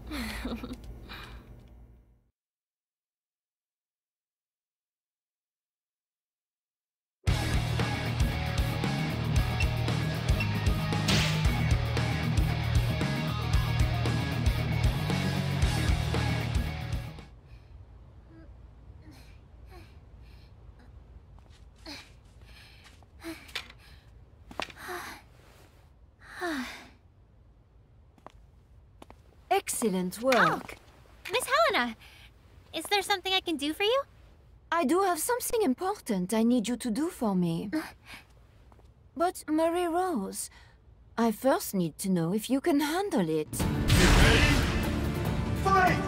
Excellent work. Oh, Miss Helena, is there something I can do for you? I do have something important I need you to do for me. But, Marie-Rose, I first need to know if you can handle it. Ready? Fight!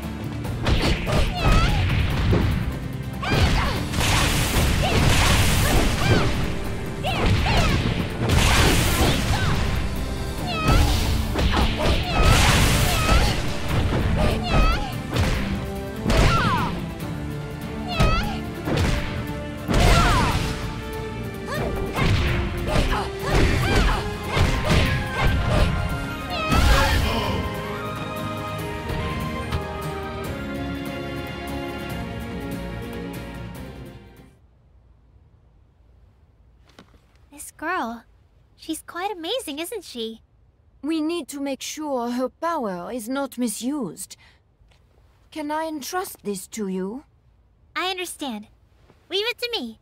This girl, she's quite amazing, isn't she? We need to make sure her power is not misused. Can I entrust this to you? I understand. Leave it to me.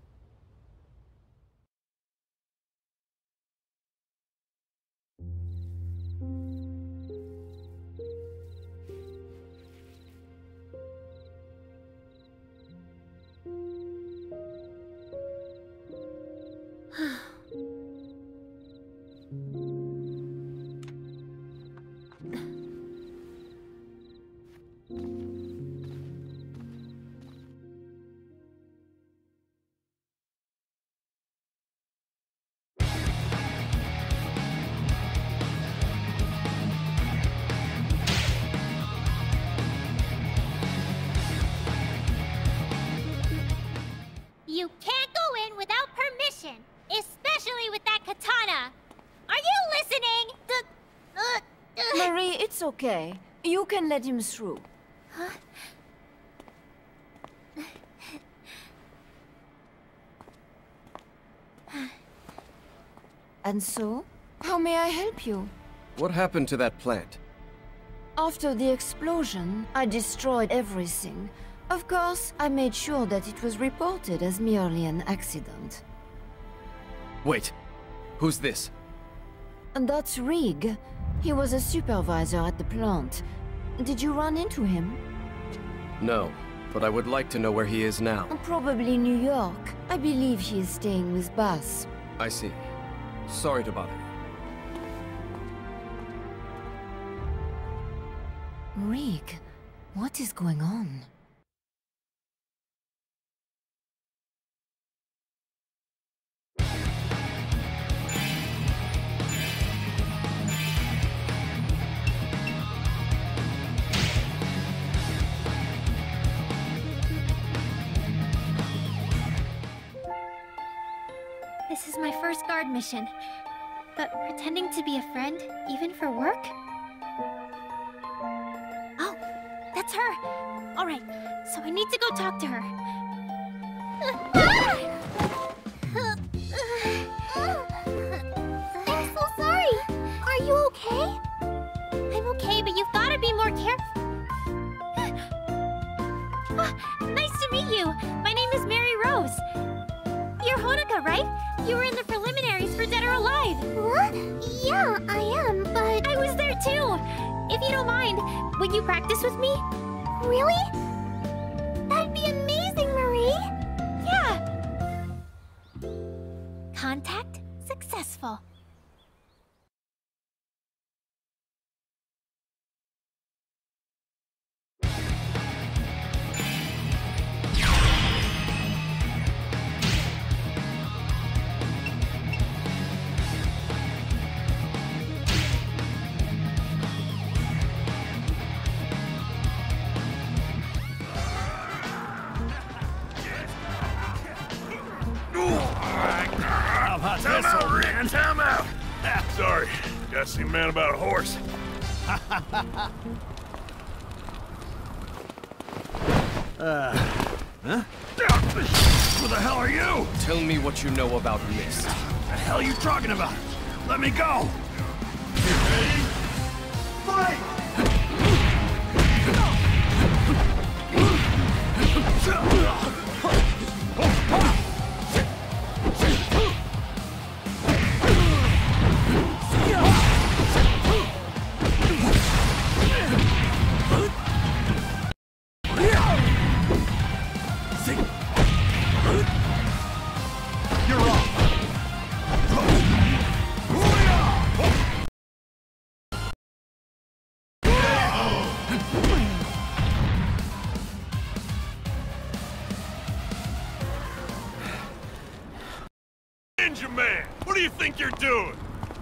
You can't go in without permission, especially with that katana. Are you listening? Marie, it's okay. You can let him through. Huh? And so, how may I help you? What happened to that plant? After the explosion, I destroyed everything. Of course, I made sure that it was reported as merely an accident. Wait, who's this? And that's Rig. He was a supervisor at the plant. Did you run into him? No, but I would like to know where he is now. Probably New York. I believe he is staying with Bass. I see. Sorry to bother you. Rig, what is going on? This is my first guard mission. But pretending to be a friend, even for work? Oh, that's her! Alright, so I need to go talk to her. I'm so sorry! Are you okay? I'm okay, but you've gotta be more careful. Nice to meet you! My name is Marie-Rose. You're Honoka, right? You were in the preliminaries for Dead or Alive. What? Yeah, I am, but... I was there too! If you don't mind, would you practice with me? Really? That'd be amazing, Marie! Yeah! Contact successful. Time out, Rick! Time out! Sorry, gotta see a man about a horse. Huh? Who the hell are you? Tell me what you know about Mist. The hell are you talking about? Let me go! Get ready? Fight! Ninja Man! What do you think you're doing?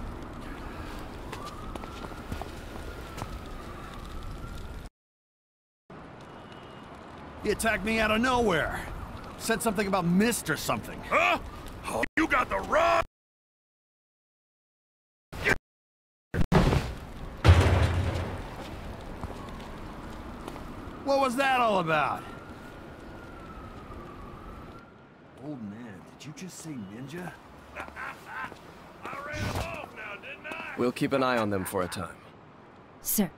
He attacked me out of nowhere. Said something about Mist or something. Huh? Oh, you got the wrong... What was that all about? Old man, did you just say ninja? I ran him off now, didn't I? We'll keep an eye on them for a time. Sir.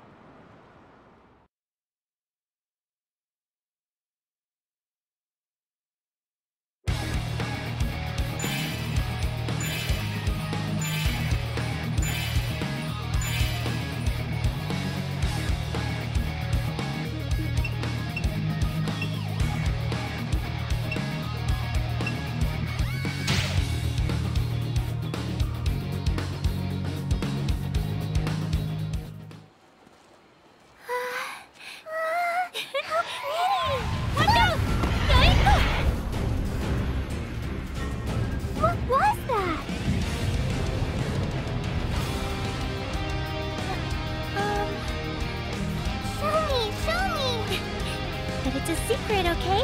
It's a secret, okay?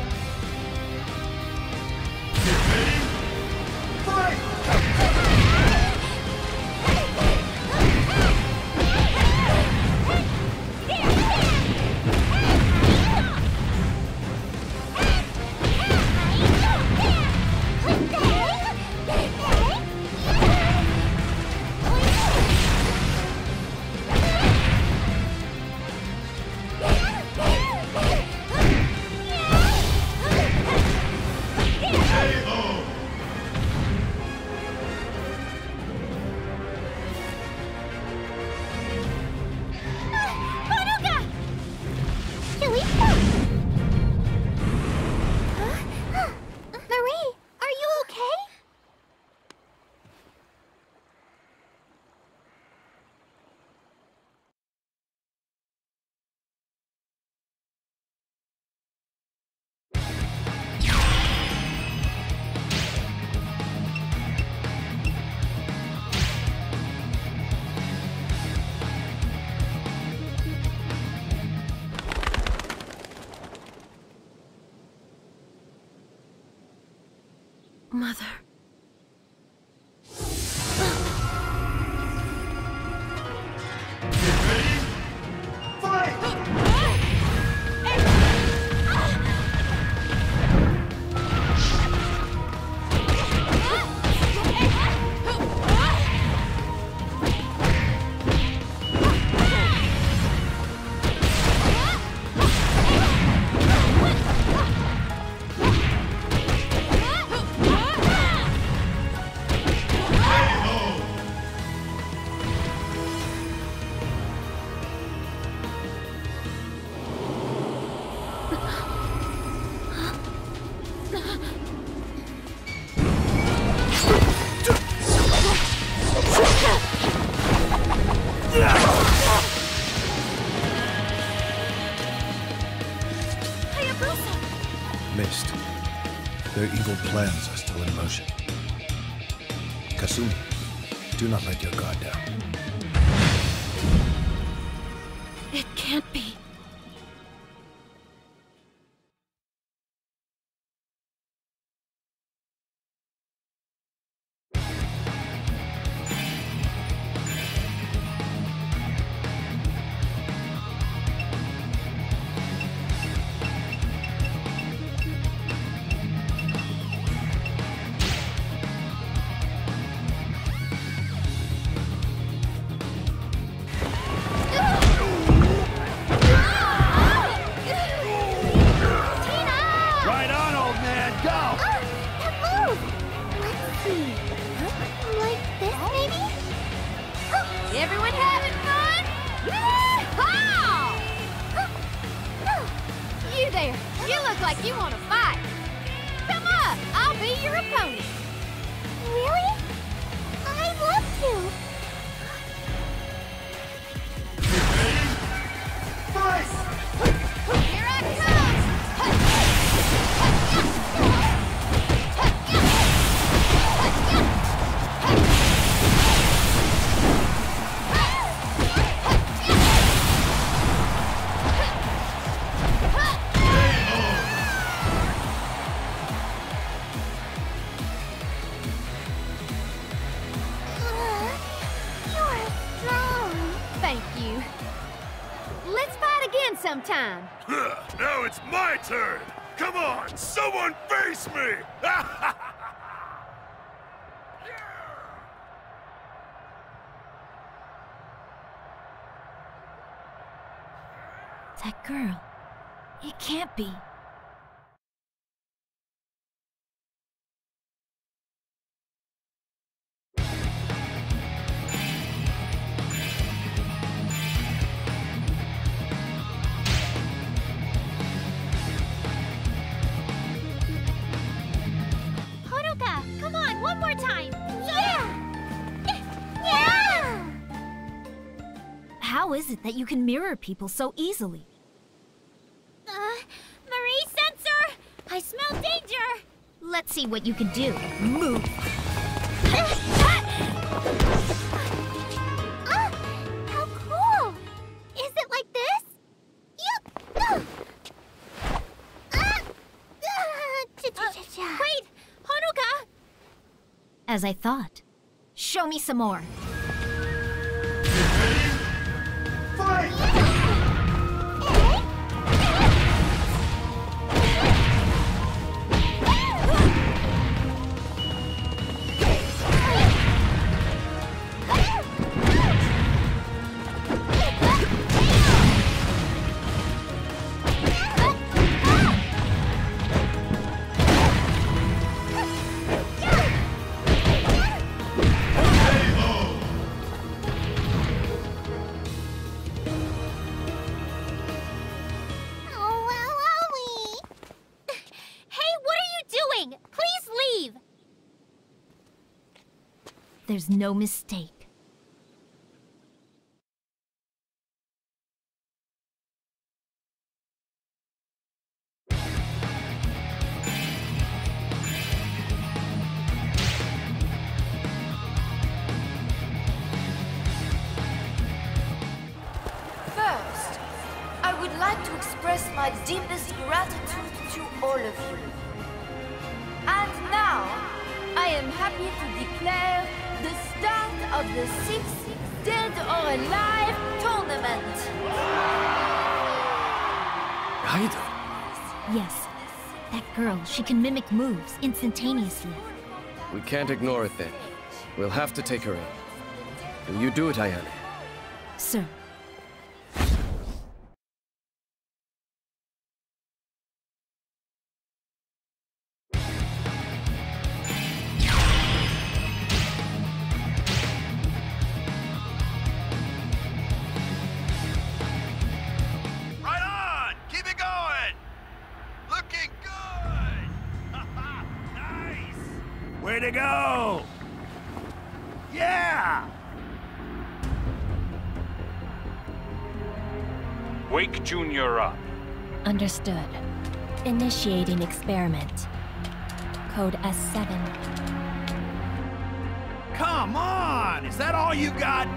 Get ready? Fight! Marie, are you okay? Mother. Get ready? Fight! Mist. Their evil plans are still in motion. Kasumi, do not let your guard down. It can't be. there! You look like you want to fight! Come up! I'll be your opponent! Really? I'd love to! Here I come! You're strong. Thank you. Let's fight again sometime. Now it's my turn! Come on, someone face me! That girl. It can't be. Honoka, come on, one more time! Yeah! Yeah! How is it that you can mirror people so easily? Marie Sensor! I smell danger! Let's see what you can do. Move! How cool! Is it like this? Wait! Honoka! As I thought. Show me some more. There's no mistake. First, I would like to express my deepest gratitude to all of you. And now, I am happy to declare the start of the 6th Dead or Alive tournament. Raida? Yes, that girl, she can mimic moves instantaneously. We can't ignore it then. We'll have to take her in. Will you do it, Ayane? Sir. Way to go! Yeah! Wake Jr. up. Understood. Initiating experiment. Code S7. Come on! Is that all you got?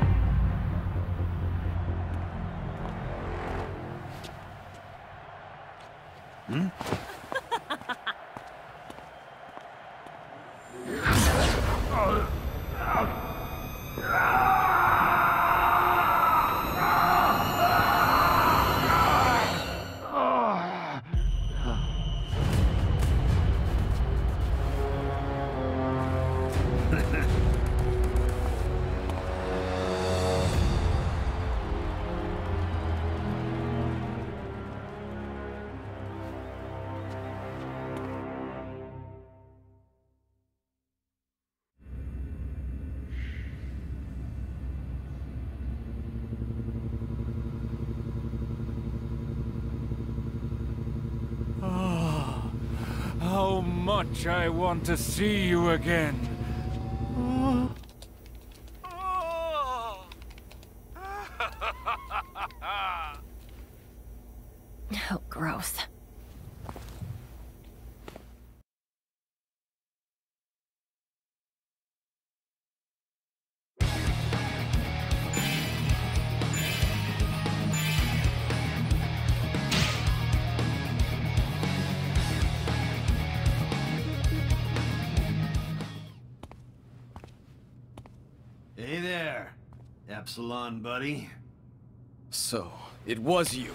Hmm? much I want to see you again. Oh, gross. Hey there, Epsilon buddy. So, it was you.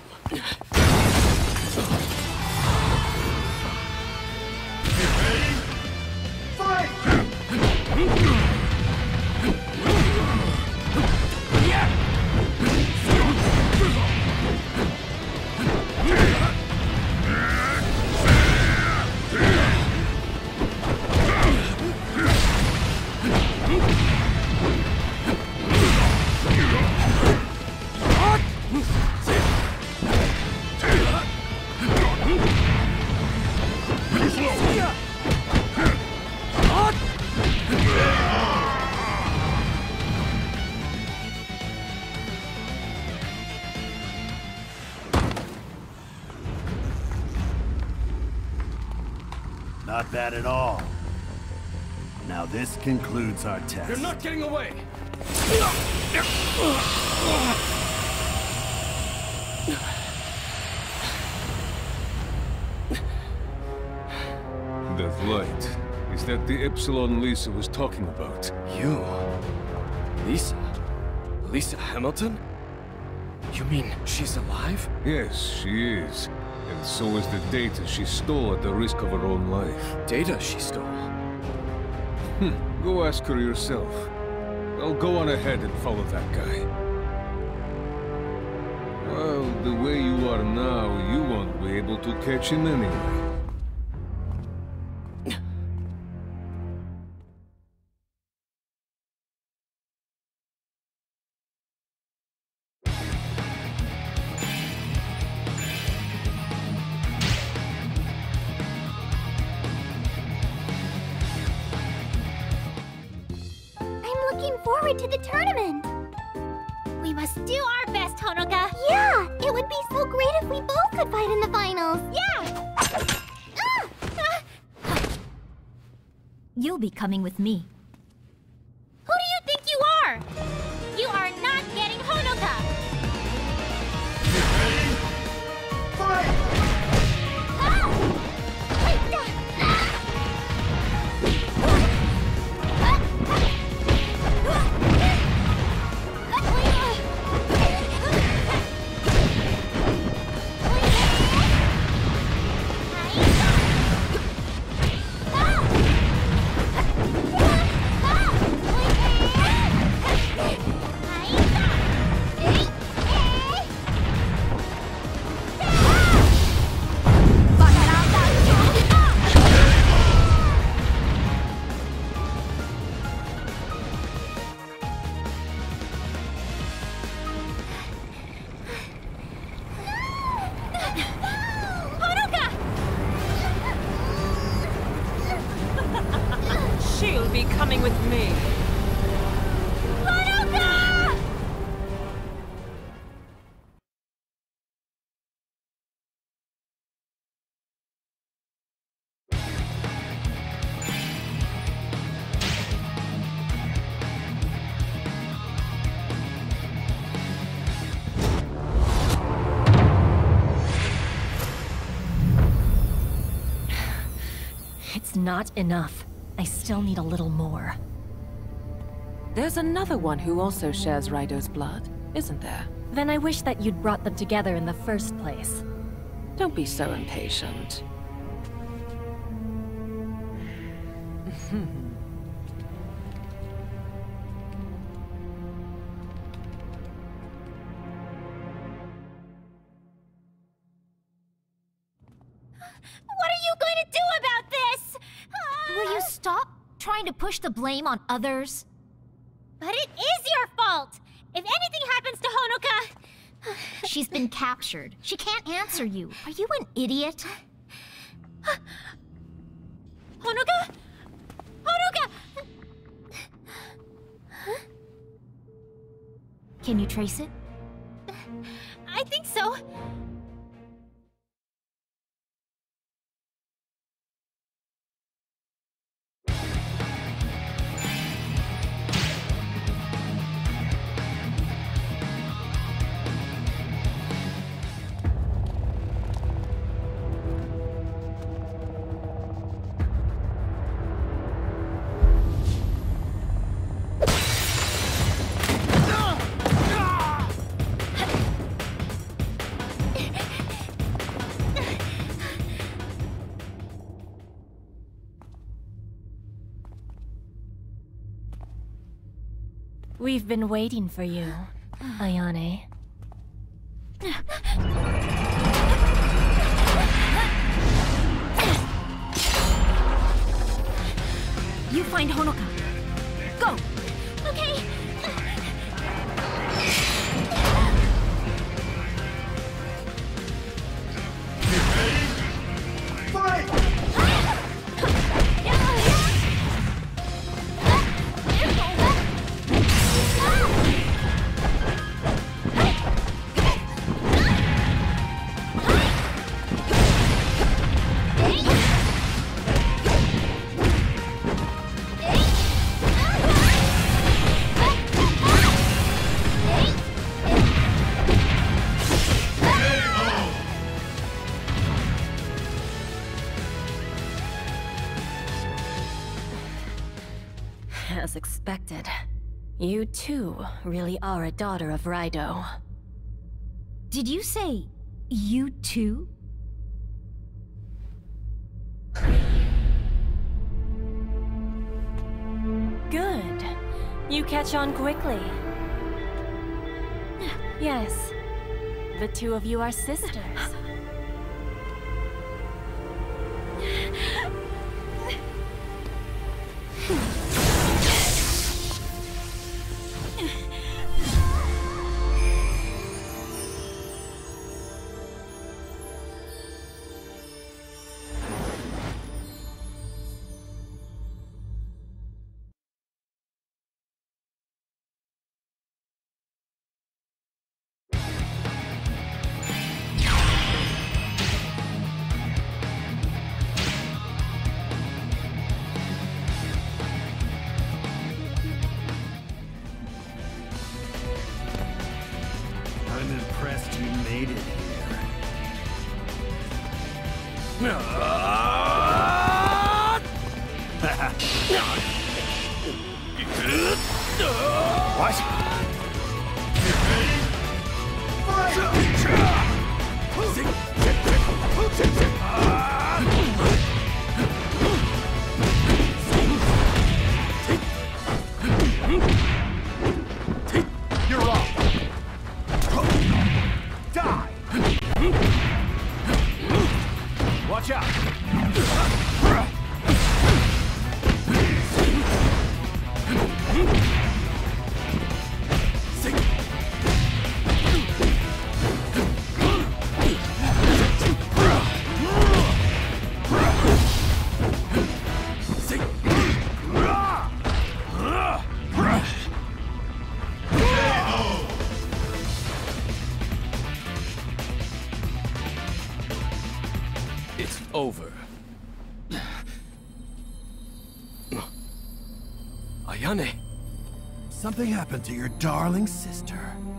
Not bad at all. Now this concludes our test. You're not getting away! That light, is that the Epsilon Lisa was talking about? You? Lisa? Lisa Hamilton? You mean she's alive? Yes, she is. And so is the data she stole at the risk of her own life. Data she stole? Go ask her yourself. I'll go on ahead and follow that guy. Well, the way you are now, you won't be able to catch him anyway. Looking forward to the tournament! We must do our best, Honoka! Yeah! It would be so great if we both could fight in the finals! Yeah! You'll be coming with me. Who do you think you are? You are not getting Honoka! Fight! She'll be coming with me. Honoka! It's not enough. I still need a little more. There's another one who also shares Raido's blood, isn't there? Then I wish that you'd brought them together in the first place. Don't be so impatient. What are you going to do about this? Will you stop trying to push the blame on others? But it is your fault! If anything happens to Honoka... She's been captured. She can't answer you. Are you an idiot? Honoka? Honoka! Huh? Can you trace it? I think so. We've been waiting for you, Ayane. You find Honoka. Go! Okay! As expected, you too really are a daughter of Raido. Did you say you too? Good. You catch on quickly. Yes, the two of you are sisters. I'm impressed you made it here. What? You're wrong. Die! Watch out! It's over. Ayane! Something happened to your darling sister.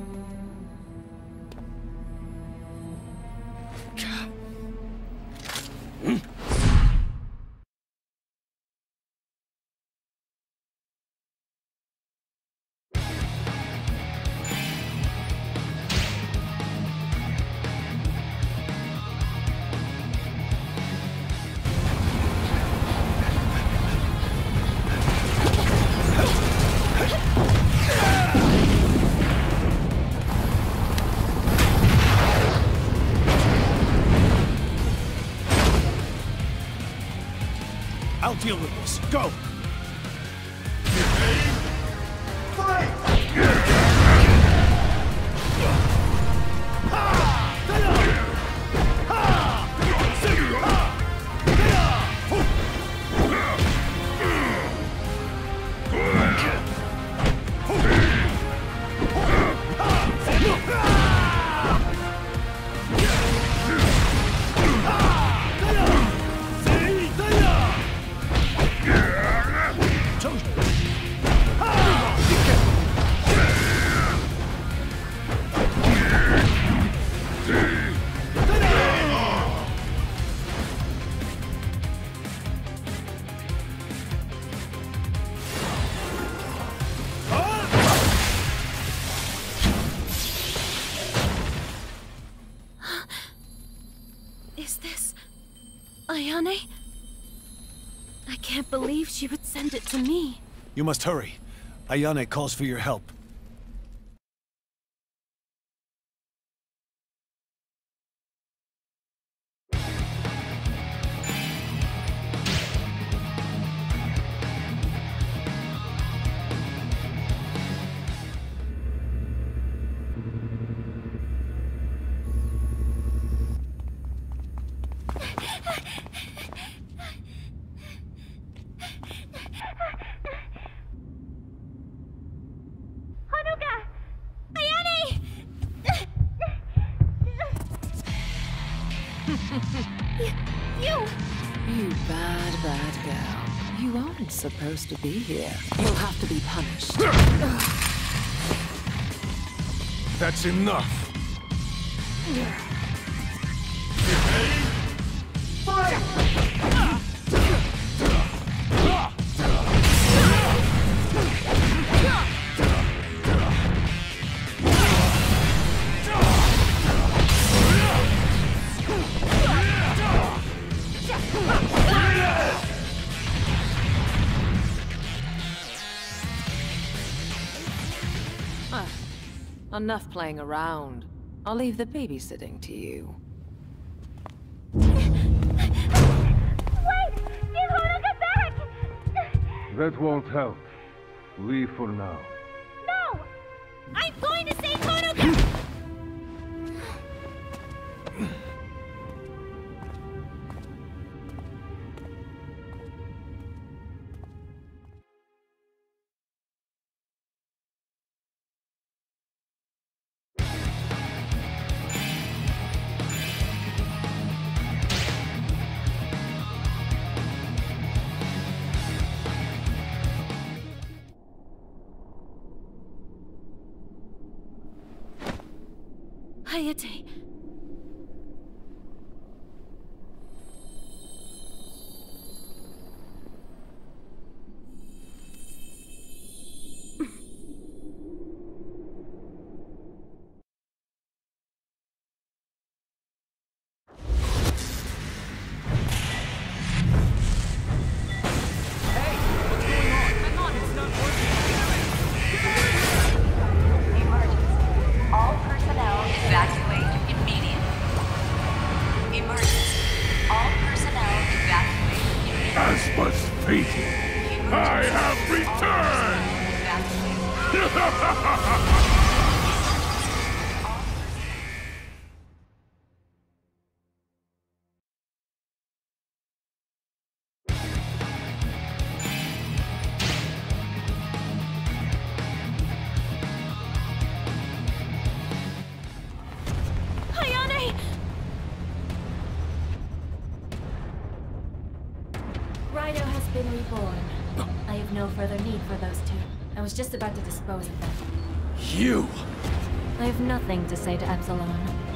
I'll deal with this. Go! Fight! Is this... Ayane? I can't believe she would send it to me. You must hurry. Ayane calls for your help. You bad, bad girl. You aren't supposed to be here. You'll have to be punished. That's enough! Enough playing around. I'll leave the babysitting to you. Wait! Give Honoka back! That won't help. Leave for now. No! I'm going to save Honoka! Hayate. As was fated, I have returned! Ayane! Rhino has been reborn. I have no further need for those two. I was just about to dispose of them. You! I have nothing to say to Epsilon.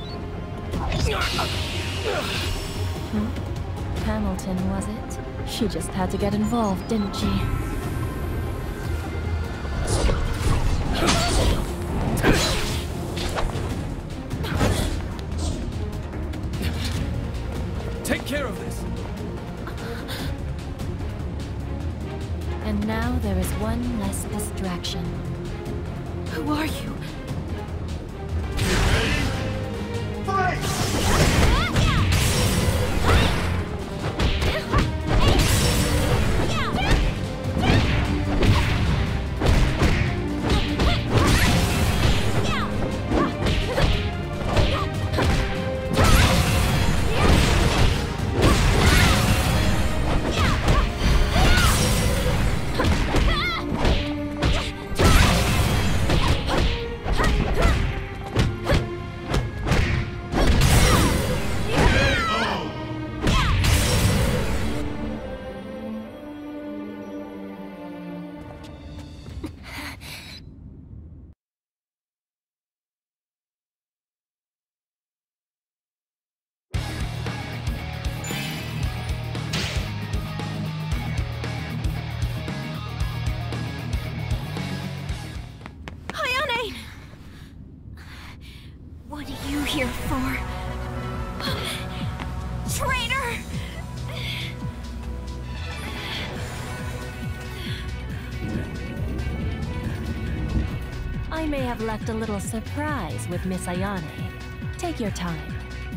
Hamilton, was it? She just had to get involved, didn't she? Take care of this! And now there is one less distraction. Who are you? What are you here for? have left a little surprise with Miss Ayane. Take your time.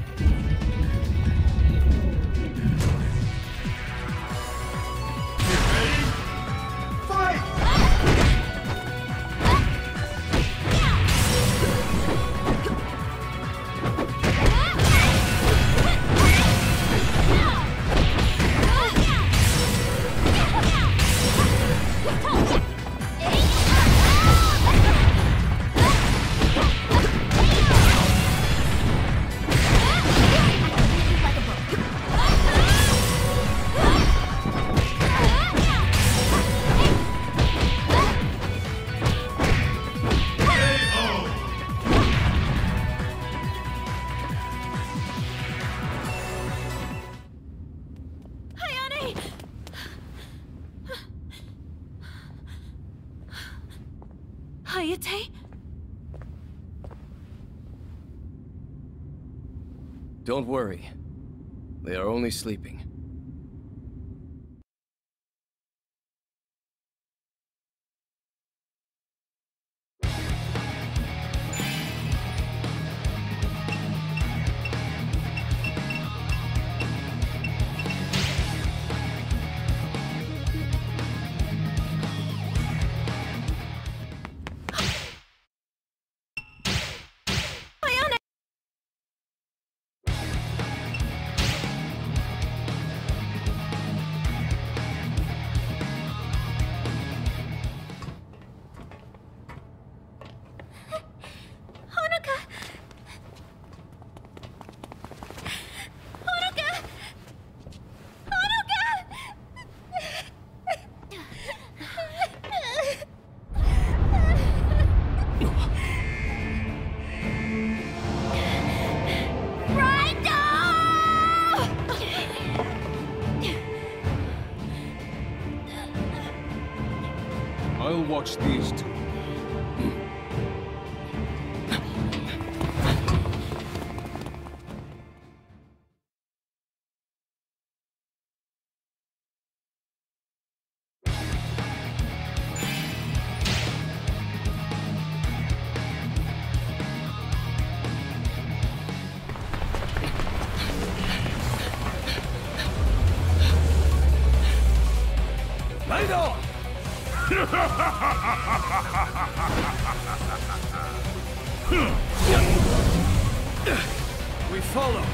Hayate? Don't worry. They are only sleeping. I'll watch these two. We follow.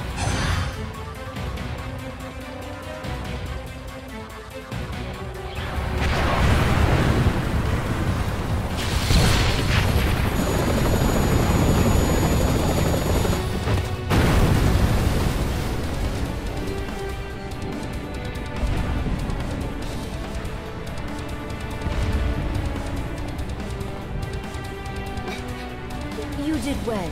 You did well.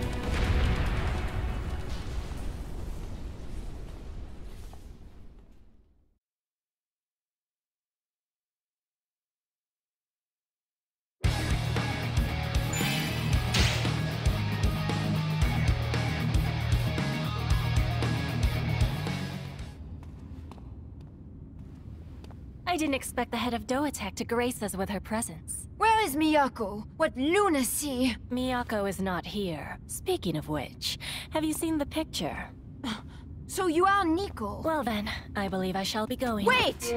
I didn't expect the head of Doatek to grace us with her presence. Where is Miyako? What lunacy! Miyako is not here. Speaking of which, have you seen the picture? So you are Nico? Well then, I believe I shall be going. Wait!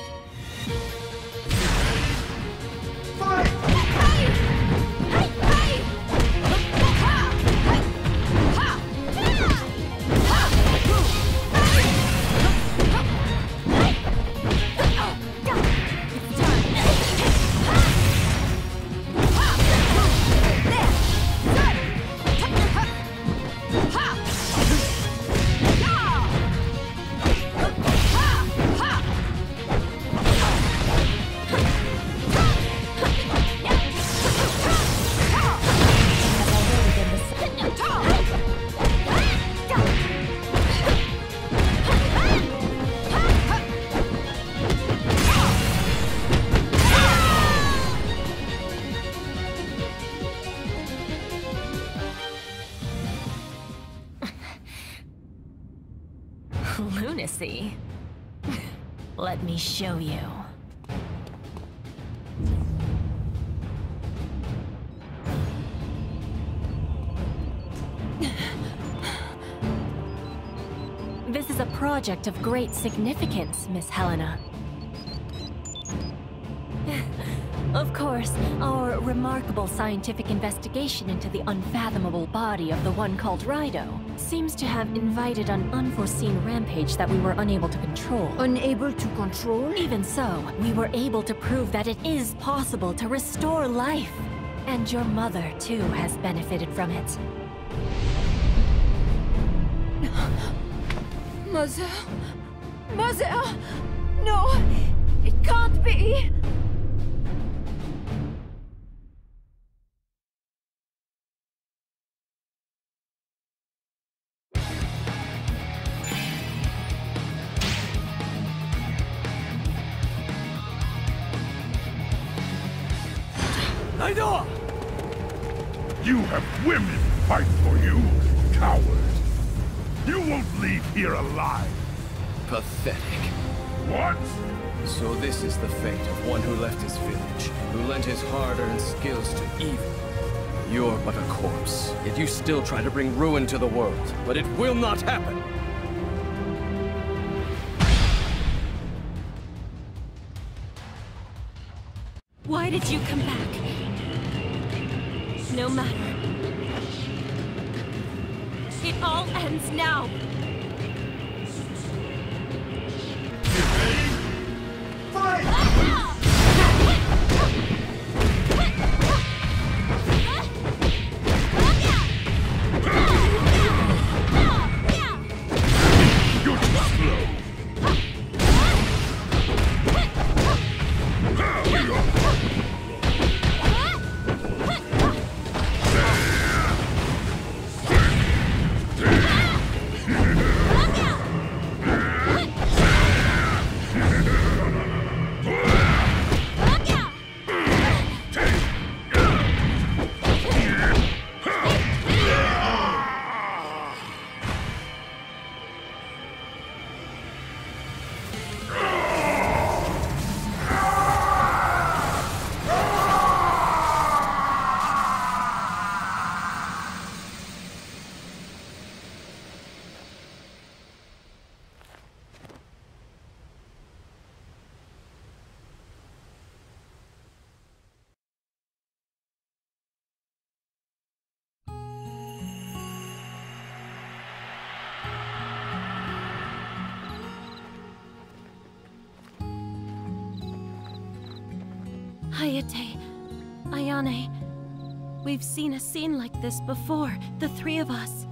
Lunacy. Let me show you. This is a project of great significance, Miss Helena. Of course, our remarkable scientific investigation into the unfathomable body of the one called Raido seems to have invited an unforeseen rampage that we were unable to control. Unable to control? Even so, we were able to prove that it is possible to restore life. And your mother, too, has benefited from it. Mother? Mother! No! It can't be! Raido! You have women fight for you, coward. You won't leave here alive. Pathetic. What? So this is the fate of one who left his village, who lent his hard-earned skills to evil. You're but a corpse, yet you still try to bring ruin to the world. But it will not happen! Why did you come back? No matter. It all ends now. Hayate, Ayane, we've seen a scene like this before, the three of us.